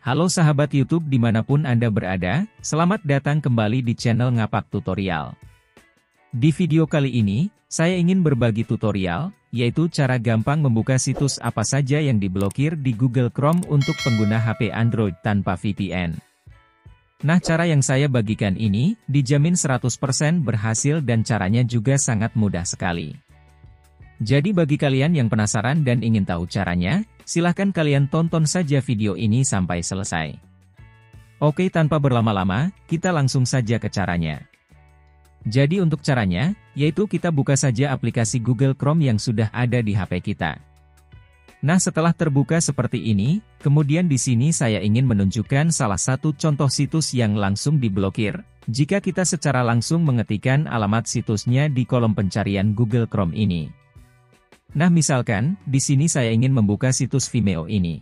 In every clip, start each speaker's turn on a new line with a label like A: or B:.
A: Halo sahabat YouTube dimanapun Anda berada, selamat datang kembali di channel Ngapak Tutorial. Di video kali ini, saya ingin berbagi tutorial, yaitu cara gampang membuka situs apa saja yang diblokir di Google Chrome untuk pengguna HP Android tanpa VPN. Nah, cara yang saya bagikan ini, dijamin 100% berhasil dan caranya juga sangat mudah sekali. Jadi bagi kalian yang penasaran dan ingin tahu caranya, silahkan kalian tonton saja video ini sampai selesai. Oke, tanpa berlama-lama, kita langsung saja ke caranya. Jadi untuk caranya, yaitu kita buka saja aplikasi Google Chrome yang sudah ada di HP kita. Nah, setelah terbuka seperti ini, kemudian di sini saya ingin menunjukkan salah satu contoh situs yang langsung diblokir, jika kita secara langsung mengetikkan alamat situsnya di kolom pencarian Google Chrome ini. Nah, misalkan, di sini saya ingin membuka situs Vimeo ini.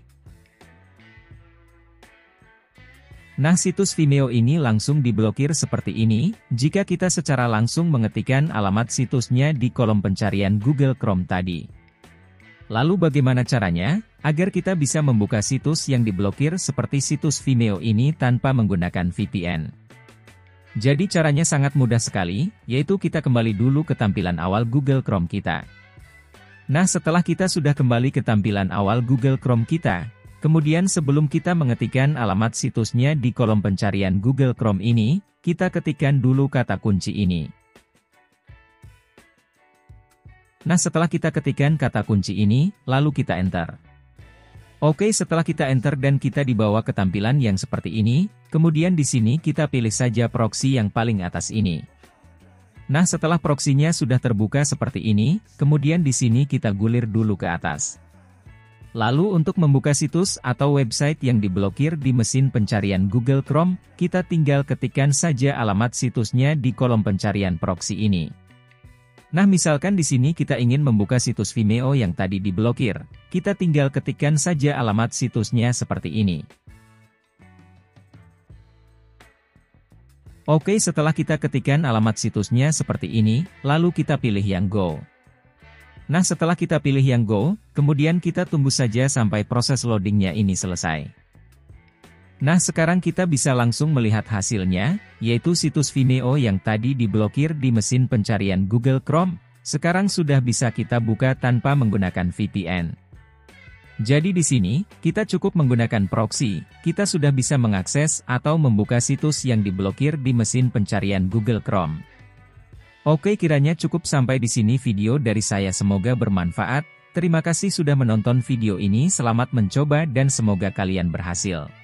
A: Nah, situs Vimeo ini langsung diblokir seperti ini, jika kita secara langsung mengetikkan alamat situsnya di kolom pencarian Google Chrome tadi. Lalu bagaimana caranya, agar kita bisa membuka situs yang diblokir seperti situs Vimeo ini tanpa menggunakan VPN? Jadi caranya sangat mudah sekali, yaitu kita kembali dulu ke tampilan awal Google Chrome kita. Nah, setelah kita sudah kembali ke tampilan awal Google Chrome kita, kemudian sebelum kita mengetikkan alamat situsnya di kolom pencarian Google Chrome ini, kita ketikkan dulu kata kunci ini. Nah, setelah kita ketikkan kata kunci ini, lalu kita enter. Oke, setelah kita enter dan kita dibawa ke tampilan yang seperti ini, kemudian di sini kita pilih saja proxy yang paling atas ini. Nah, setelah proksinya sudah terbuka seperti ini, kemudian di sini kita gulir dulu ke atas. Lalu untuk membuka situs atau website yang diblokir di mesin pencarian Google Chrome, kita tinggal ketikkan saja alamat situsnya di kolom pencarian proxy ini. Nah, misalkan di sini kita ingin membuka situs Vimeo yang tadi diblokir, kita tinggal ketikkan saja alamat situsnya seperti ini. Oke, setelah kita ketikkan alamat situsnya seperti ini, lalu kita pilih yang Go. Nah, setelah kita pilih yang Go, kemudian kita tunggu saja sampai proses loadingnya ini selesai. Nah, sekarang kita bisa langsung melihat hasilnya, yaitu situs Vimeo yang tadi diblokir di mesin pencarian Google Chrome, sekarang sudah bisa kita buka tanpa menggunakan VPN. Jadi di sini, kita cukup menggunakan proxy, kita sudah bisa mengakses atau membuka situs yang diblokir di mesin pencarian Google Chrome. Oke, kiranya cukup sampai di sini video dari saya, semoga bermanfaat. Terima kasih sudah menonton video ini, selamat mencoba dan semoga kalian berhasil.